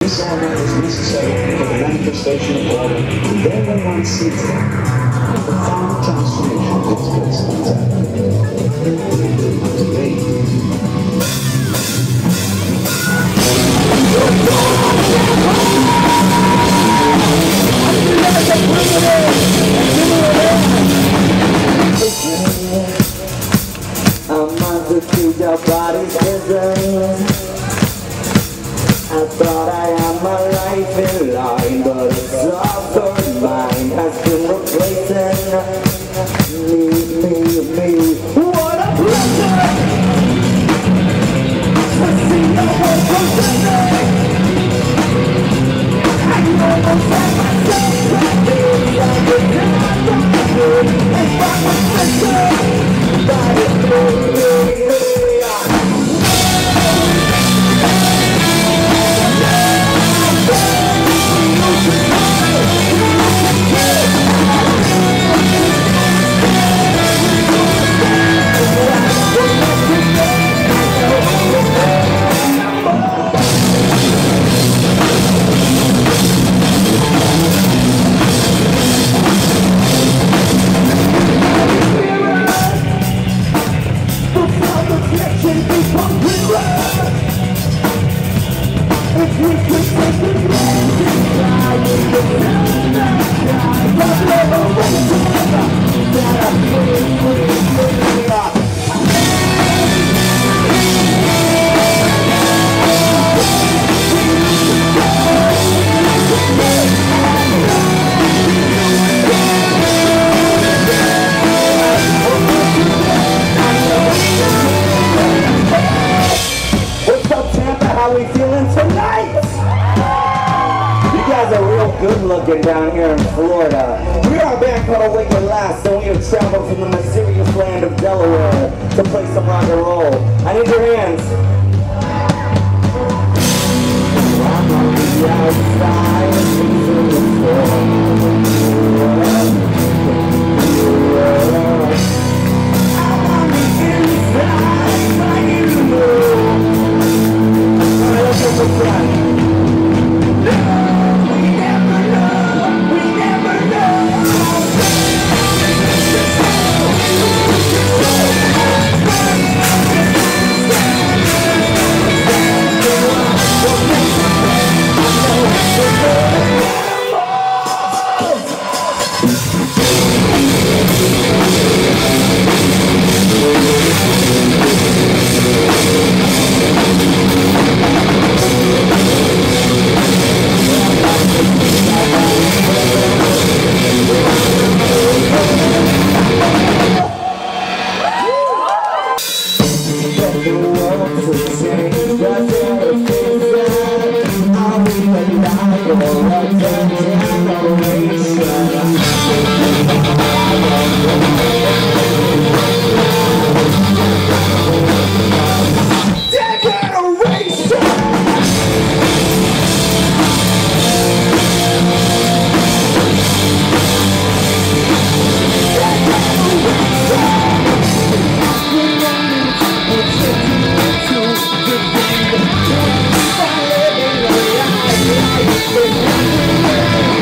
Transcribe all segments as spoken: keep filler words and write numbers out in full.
This element is necessary for the manifestation of order, and then when one sees it, a profound transformation takes place inside. Today, I'm on to keep your body's prison. I thought I had my life in line, but a soft mind has been replacing me, me, me. What a pleasure to see your world presenting. I almost had myself practiced like a god and by my sister, by the glory. How we feeling tonight? You guys are real good looking down here in Florida. We are a band called Awake at Last, and we have traveled from the mysterious land of Delaware to play some rock and roll. I need your hands. I'm on the outside, facing the storm. I'm on the inside, fighting the world. No, we never know, we never know. We'll be right back.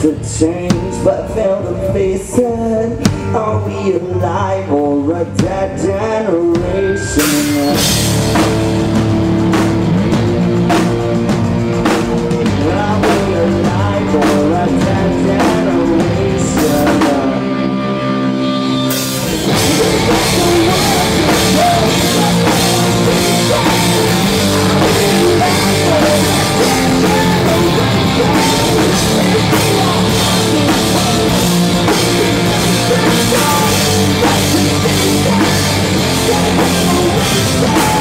to change, but fail to face it. Are we alive or a dead generation? Are we alive or a dead generation? Yeah.